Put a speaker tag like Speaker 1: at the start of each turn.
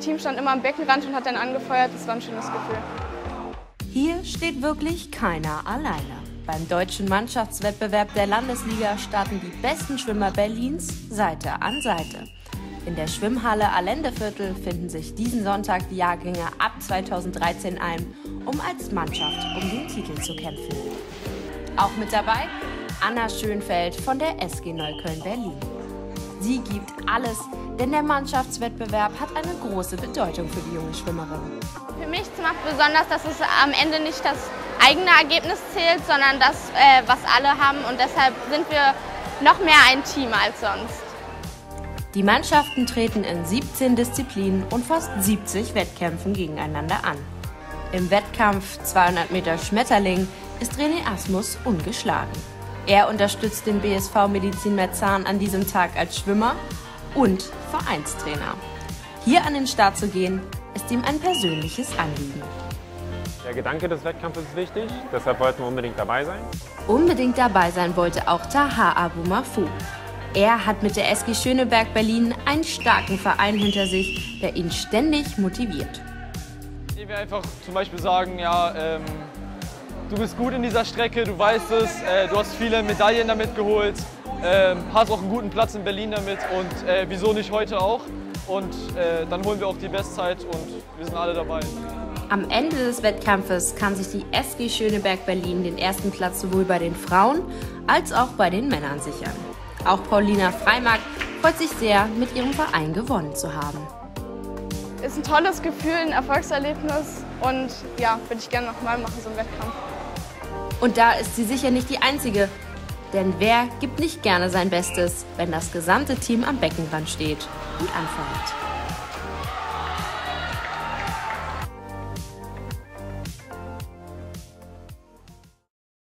Speaker 1: Team stand immer am Beckenrand und hat dann angefeuert. Das war ein schönes Gefühl.
Speaker 2: Hier steht wirklich keiner alleine. Beim deutschen Mannschaftswettbewerb der Landesliga starten die besten Schwimmer Berlins Seite an Seite. In der Schwimmhalle Allendeviertel finden sich diesen Sonntag die Jahrgänge ab 2013 ein, um als Mannschaft um den Titel zu kämpfen. Auch mit dabei Anna Schönfeld von der SG Neukölln Berlin. Sie gibt alles, denn der Mannschaftswettbewerb hat eine große Bedeutung für die junge Schwimmerin.
Speaker 1: Für mich macht besonders, dass es am Ende nicht das eigene Ergebnis zählt, sondern das, was alle haben. Und deshalb sind wir noch mehr ein Team als sonst.
Speaker 2: Die Mannschaften treten in 17 Disziplinen und fast 70 Wettkämpfen gegeneinander an. Im Wettkampf 200 Meter Schmetterling ist René Asmus ungeschlagen. Er unterstützt den BSV Medizin Merzahn an diesem Tag als Schwimmer und Vereinstrainer. Hier an den Start zu gehen, ist ihm ein persönliches Anliegen.
Speaker 3: Der Gedanke des Wettkampfes ist wichtig, deshalb wollten wir unbedingt dabei sein.
Speaker 2: Unbedingt dabei sein wollte auch Taha Abu Mafu. Er hat mit der SG Schöneberg Berlin einen starken Verein hinter sich, der ihn ständig motiviert.
Speaker 4: Ich will einfach zum Beispiel sagen, ja, du bist gut in dieser Strecke, du weißt es, du hast viele Medaillen damit geholt, hast auch einen guten Platz in Berlin damit und wieso nicht heute auch? Und dann holen wir auch die Bestzeit und wir sind alle dabei.
Speaker 2: Am Ende des Wettkampfes kann sich die SG Schöneberg Berlin den ersten Platz sowohl bei den Frauen als auch bei den Männern sichern. Auch Paulina Freimark freut sich sehr, mit ihrem Verein gewonnen zu haben.
Speaker 1: Ist ein tolles Gefühl, ein Erfolgserlebnis und ja, würde ich gerne nochmal machen, so einen Wettkampf.
Speaker 2: Und da ist sie sicher nicht die Einzige. Denn wer gibt nicht gerne sein Bestes, wenn das gesamte Team am Beckenrand steht und anfeuert?